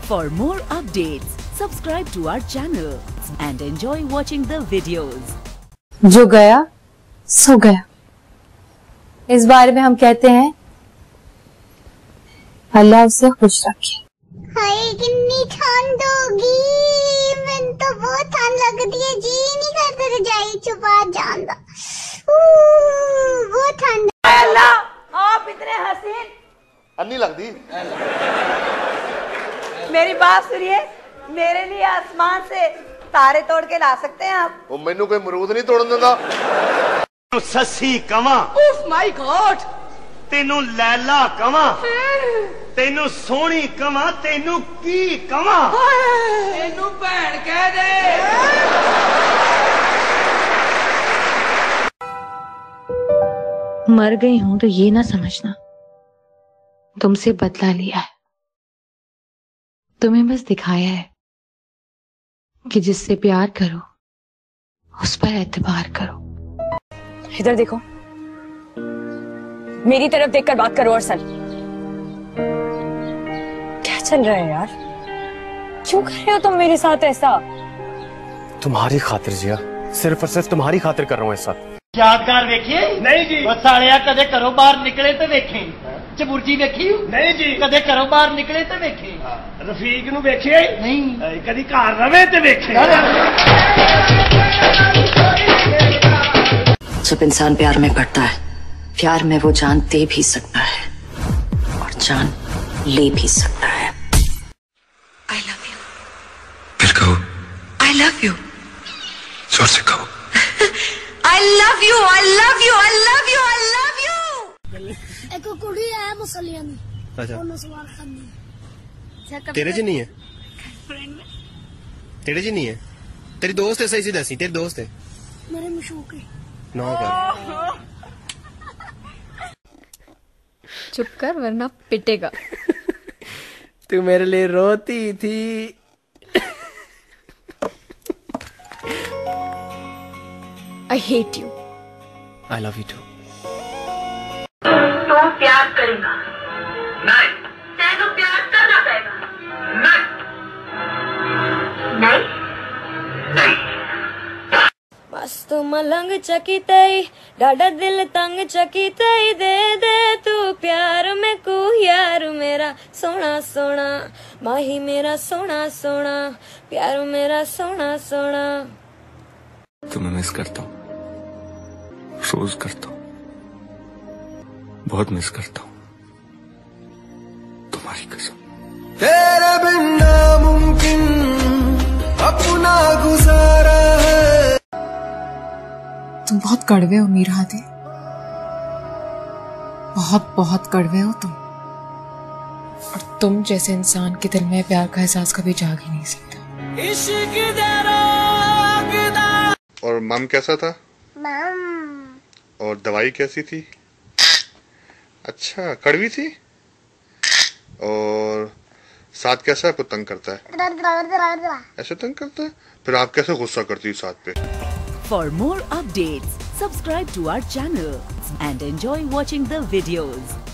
For more updates, subscribe to our channel and enjoy watching the videos. जो गया सो गया। इस बारे में हम कहते हैं अल्लाह उसे खुश रखे। हाय कितनी ठंड होगी, मैंने तो बहुत ठंड लगती है, जी नहीं करता रजाई छुपा जाना। बहुत ठंड। अल्लाह आप इतने हसीन अन्नी लगती। मेरी बात सुनिए, मेरे लिए आसमान से तारे तोड़ के ला सकते हैं आप? वो मैनू कोई मरूद नहीं तोड़न देता। ससी कवा, ओह माय गॉड, तेनू लैला कवा, तेनू सोहनी कवा, तेनू की कवा, तेनू भैन कह दे। मर गई हूं तो ये ना समझना तुमसे बदला लिया है। तुम्हें बस दिखाया है कि जिससे प्यार करो उस पर एतबार करो। इधर देखो, मेरी तरफ देखकर बात करो। अरसल, क्या चल रहा है यार? क्यों कर रहे हो तुम मेरे साथ ऐसा? तुम्हारी खातिर जिया, सिर्फ और सिर्फ तुम्हारी खातिर कर रहा हूँ ऐसा। यादगार देखिए? नहीं जी। वो सालिया कदे घरों बाहर निकले तो देखे, चबुर्जी देखी? नहीं जी। कदे घरों बाहर निकले तो देखे, रफीक नू देखिए? नहीं। कदी घर रवे तो देखे? जब इंसान प्यार में पड़ता है, प्यार में वो जान दे भी सकता है और जान ले भी सकता है। I love you। फिर कहो I love you। जोर से कहो I love you, I love you, I love you, I love you। एक कुड़ी है मुसलियां दी, ਉਹਨੂੰ ਸਵਾਲ ਕਰਨੀ। तेरे जी नहीं है? तेरे जी नहीं है? तेरी दोस्त है? सही से दसी, तेरी दोस्त है? मेरे मशूक है। ना कर। चुप कर वरना पिटेगा। तू मेरे लिए रोती थी। I hate you। I love you too। तू प्यार करेगा? नहीं। तेनू प्यार करना पड़ेगा? नहीं। नहीं। नहीं। बस तू मलंग चकी तई, डाडा दिल तंग चकी तई, दे दे तू प्यार में को यार मेरा सोना सोना, माही मेरा सोना सोना, प्यार मेरा सोना सोना। तुम्हें मिस करता हूँ, रोज करता हूँ, बहुत मिस करता हूँ, तुम्हारी कसम। तेरे बिन नामुमकिन अपना गुजारा है। तुम बहुत कड़वे हो मीर हादी, बहुत बहुत कड़वे हो तुम। और तुम जैसे इंसान के दिल में प्यार का एहसास कभी जाग ही नहीं सकता। और मम कैसा था? मम और दवाई कैसी थी? अच्छा कड़वी थी। और साथ कैसा आपको तंग करता है? ऐसे तंग करता है? फिर आप कैसे गुस्सा करती है साथ पे? For more updates, subscribe to our channel and enjoy watching the videos.